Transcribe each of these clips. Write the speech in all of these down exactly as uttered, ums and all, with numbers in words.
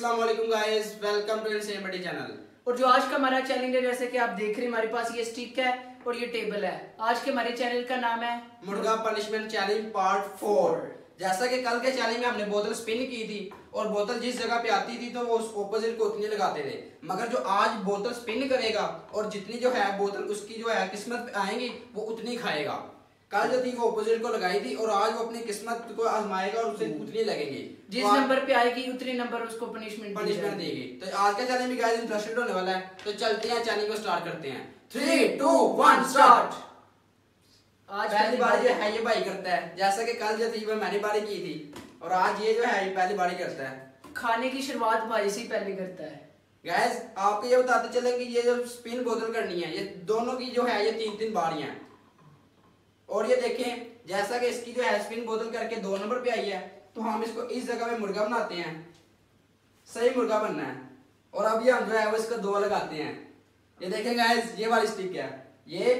अस्सलाम वालेकुम guys, welcome to सेम बड़ी चैनल। और जो आज का हमारा चैलेंज है, जैसे कि आप देख रहे हैं हमारे पास ये स्टिक है और ये टेबल है। आज के हमारे चैनल का नाम है मुर्गा पनिशमेंट चैलेंज पार्ट फोर। जैसा कि कल के चैलेंज में हमने बोतल स्पिन की थी और बोतल जिस जगह पे आती थी तो वो उस ऑपोजिट को उतनी लगाते थे, मगर जो आज बोतल स्पिन करेगा और जितनी जो है बोतल उसकी जो है किस्मत आएंगी वो उतनी खाएगा। कल जो थी वो ऑपोजिट को लगाई थी और आज वो अपनी किस्मत को आजमाएगा और उसे उतनी लगेंगी। जिस नंबर पे आएगी उतनी नंबर उसको पनिशमेंट पनिशमेंट देगी। तो आज का चैलेंज भी गाइस इंटरेस्टेड होने वाला है, तो चलते हैं चैलेंज को स्टार्ट करते हैं। Three two one start. आज पहली बारी जो है ये भाई करता है, जैसा कि कल जो थी वो मैंने बारी की थी और आज ये जो है ये पहली बारी करता है। खाने की शुरुआत भाई से पहले करता है। गाइस आपको ये बताते चलें कि ये जो स्पिन बोतल करनी है, ये दोनों की जो है ये तीन तीन बारियां हैं। और ये देखें जैसा कि इसकी जो है स्पिन बोतल करके दो नंबर पे आई है, तो हम इसको इस जगह पे मुर्गा बनाते हैं। सही मुर्गा बनना है और अब ये हम जो है वो इसको दो लगाते हैं। ये देखें गाइस, ये वाली स्टिक है ये।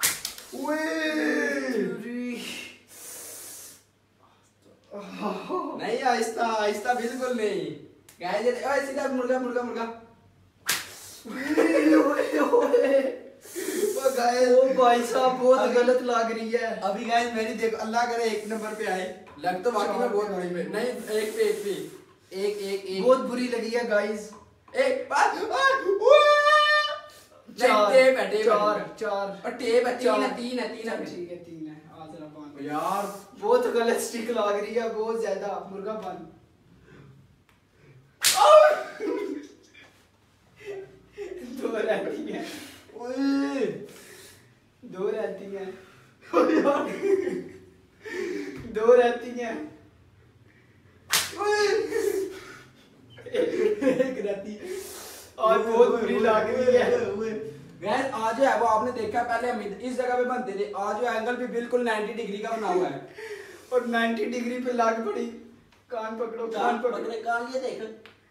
नहीं आहिस्ता आहिस्ता बिल्कुल नहीं गाइस, ये सीधा मुर्गा मुर्गा मुर्गा। ओ भाई साहब बहुत गलत लग रही है। अभी गाइस मेरी देखो, अल्लाह करे एक नंबर पे आए, लग तो बाकी में बहुत बुरी में नहीं, एक पे एक पे एक एक एक बहुत बुरी लगी है गाइस। एक बार चार टेप है, टेप चार है। चार और टेप है, तीन है तीन है तीन है ठीक है तीन है। आ जरा बन यार, बहुत गलत स्टिक लग रही है, बहुत ज्यादा। मुर्गा बन दो रहती है, दो रहती हैं, दो रहती हैं, एक रहती है। आज बहुत बुरी लग रही है। गैस आज जो है वो आपने देखा, पहले हम इस जगह पे बनते थे, आज जो एंगल भी बिल्कुल नब्बे डिग्री का बना हुआ है और नब्बे डिग्री पे लाग पड़ी। कान पकड़ो, कान पकड़ो, कान ये देख।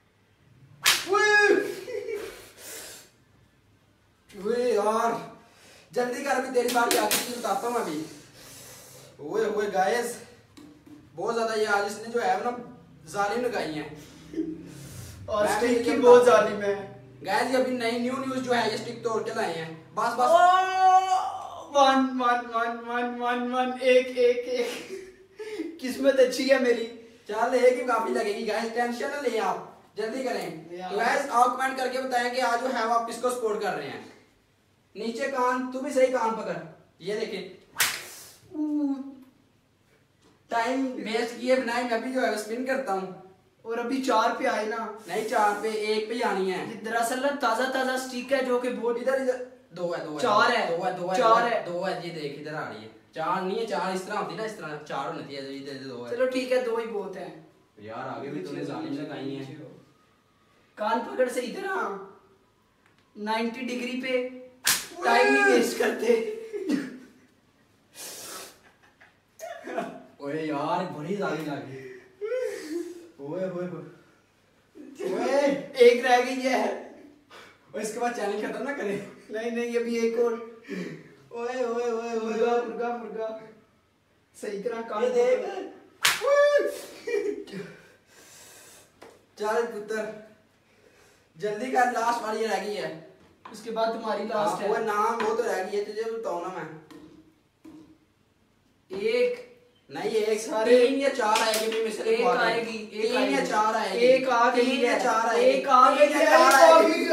वे यार जल्दी कर, अभी तेरी बारी आगे की बताता हूँ अभी। ओए ओए गाइस बहुत ज्यादा ये आज इसने जो है ना जालिम लगाई है और स्टिक की बहुत जालिम है गाइस। अभी नई न्यू न्यूज जो है ये स्टिक तोड़ के लाए हैं। बस बस one one one one one one एक एक एक। किस्मत अच्छी है मेरी। चल एक ही काफी लगेगी गाइस, टेंशन ना ले आप, जल्दी करें। तो गाइस आप कमेंट करके बताएं कि आज जो है वो आप किसको सपोर्ट कर रहे हैं। नीचे कान, तू भी सही कान पकड़। ये देखें टाइम वेस्ट किए बिना मैं भी जो है स्पिन करता हूँ। और अभी चार पे आए ना, नहीं चार पे, एक पे ही आनी है। दरअसल ना ताजा ताजा स्टिक है जो कि बहुत इधर इधर दो है, दो है, चार है, दो है, दो है, चार है, दो है। ये देख इधर आ रही है, चार नहीं है, चार इस तरह होती ना, इस तरह चार होती है, इधर इधर दो है। चलो ठीक है, दो ही बहुत है यार। आगे भी तूने जालिम लगाई है। कान पकड़ से इधर आ, नब्बे डिग्री पे टाइम नहीं वेस्ट करते। ओए यार बड़ी जालिम लगी। ओए ओए ओए एक रह गई है और इसके बाद चैलेंज खत्म ना करें। नहीं नहीं अभी एक और। ओए ओए ओए मुर्गा मुर्गा मुर्गा सही तरह कान देख। चल पुत्र जल्दी कर, लास्ट वाली रह गई है, उसके बाद तुम्हारी लास्ट है। वो नाम वो तो रह गई है, तुझे बताऊं ना मैं। एक नहीं एक सारे तीन या चार आएगी, भी मिसल एक आएगी, एक तीन या चार आएगी, एक आ गई, तीन या चार आएगी, एक आ गई, चार आएगी,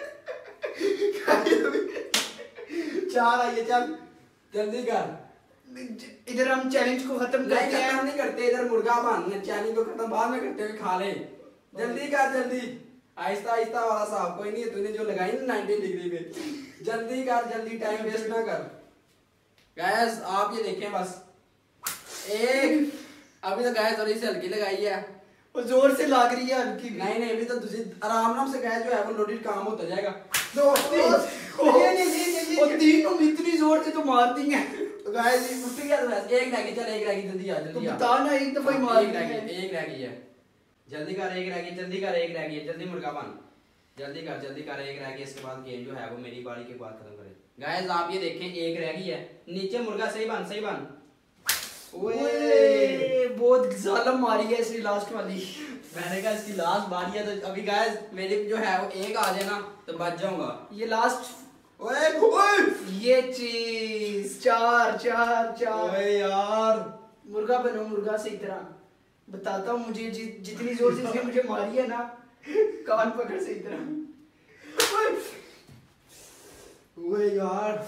चार आई है। चल जल्दी कर। इधर हम चैलेंज को खत्म नहीं करते हैं। खत्म नहीं करते, इधर मुर्गा बांधने चैलेंज को खत्म बाद में करते हुए खा ले। जल्दी कर जल्दी, आहिस्ता आहिस्ता वाला साहब, कोई नहीं है, तूने जो लगाई ना नब्बे डिग्री पे। जल्दी कर जल्दी, टाइम वेस्ट ना कर। गैस आप ये देखें बस एक, अभी तो गैस थोड़ी सी हल्की लगाई है और जोर से लाग रही है हल्की। नहीं नहीं अभी तो तुझे आराम आराम से गैस जो है वो लोडेड काम होता जाएगा। दो ये नहीं ये ये और तीनों इतनी जोर से तो मार दी है। तो गैस ये उठ गया, तो एक रह गई, चल एक रह गई, जल्दी आ जल्दी आ। बता ना, एक दफा ही मार एक रह गई, एक रह गई है, जल्दी कर, एक रह गई, जल्दी कर, एक रह गई है, जल्दी मुर्गा बन, जल्दी कर जल्दी कर, एक रह गई। इसके बाद गेम जो है वो मेरी बारी के बाद खत्म करें। गाइस आप ये देखें एक रह गई है, नीचे मुर्गा सही बन, सही बन। ओए बहुत जालिम मारी है इसने लास्ट वाली। मैंने कहा इसकी लास्ट बारी है तो अभी गाइस मेरी जो है वो एक आ जाए ना तो बच जाऊंगा। ये लास्ट। ओए ओए ये चीज चार चार चार। ओए यार मुर्गा बनो मुर्गा सही तरह बताता हूँ मुझे जि, जितनी जोर से इसने मुझे मारी है ना कान पकड़ सही तरह। ओए यार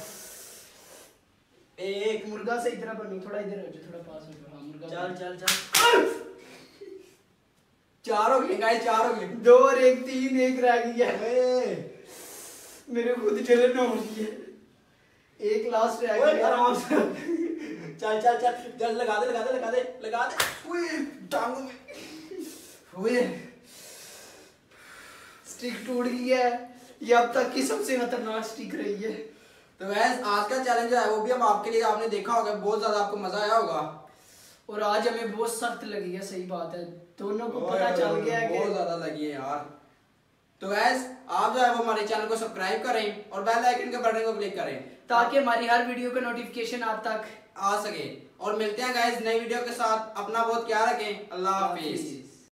एक मुर्गा सही तरह बनो थोड़ा इधर हो जाओ थोड़ा पास हो जाओ। हाँ मुर्गा चल चल चल चार हो गए गाइस चार हो गए। दो और एक तीन एक रह गई है। ओए मेरे खुद जलन हो रही है। एक लास्ट रह ओए गया। आराम से चल चल चल चल लगा दे लगा दे लगा दे लगा दे। ओए टांगों में ओए स्टिक टूट गई है। ये अब तक की सबसे खतरनाक स्टिक रही है। तो गैस आज का चैलेंज है वो भी हम आपके लिए आपने देखा होगा बहुत ज्यादा आपको मजा आया होगा और आज हमें बहुत सख्त लगी है। सही बात है दोनों को पता चल गया है बहुत ज्यादा लगी है यार। तो गैस आप जो है वो हमारे चैनल को सब्सक्राइब करें और बेल आइकन के बटन को क्लिक करें ताकि हमारी हर वीडियो का नोटिफिकेशन आप तक आ सके। और मिलते हैं गैस नई वीडियो के साथ। अपना बहुत ख्याल रखें। अल्लाह हाफिज।